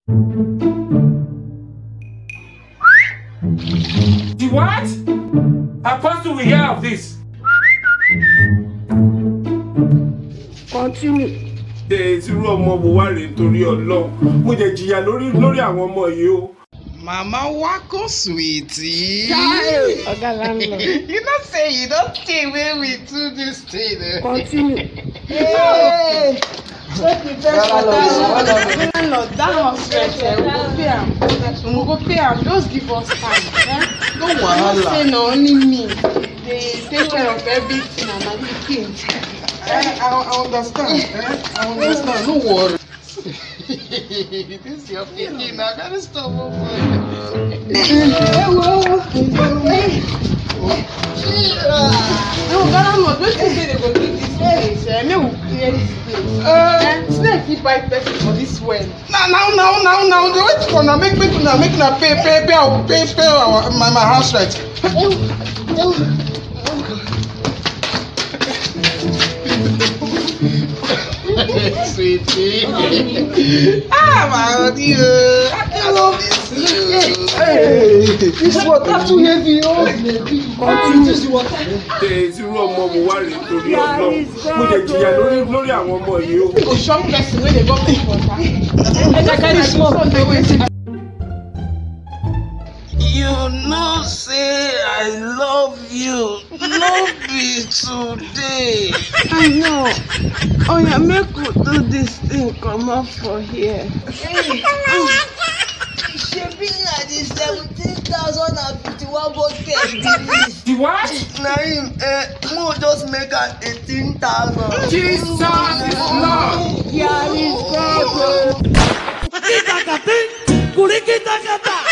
The what? Apostle will hear of this. Continue. Irú ọmọ wo wá rèé nítorí Ọlọ́run. Mo jẹ jìyà lórí àwọn ọmọ yìí o. Mama wako sweetie. Oga landlord. You don't say you don't think when we do this thing. Continue. Hey! Landlord, that house rent, we go pay am. Just give us time. No wahala. Say na only me. They take care of everything and everything. I understand. I understand. No worry. This is your pikin. I gotta stop over. No, landlord, don't you say they go do this place? May we clear this place. Snake fit bite person for this well. Now. They wait for now. Make pay my house rent. Sweetie. My dear. I love this. Hey, this water too heavy. This water. Irú ọmọ wo wá rèé nítorí Ọlọ́run. Mo jẹ jìyà lórí àwọn ọmọ yìí o. We go shock person when they go make water. You know, say I love you. No be today. I know. Oh yeah, make we do this thing come up for here. Shebi na the 17,051 bucket be this. The what? Na him, mo just make am 18,000. Jesus is Lord. Here is God. Kurikita kata.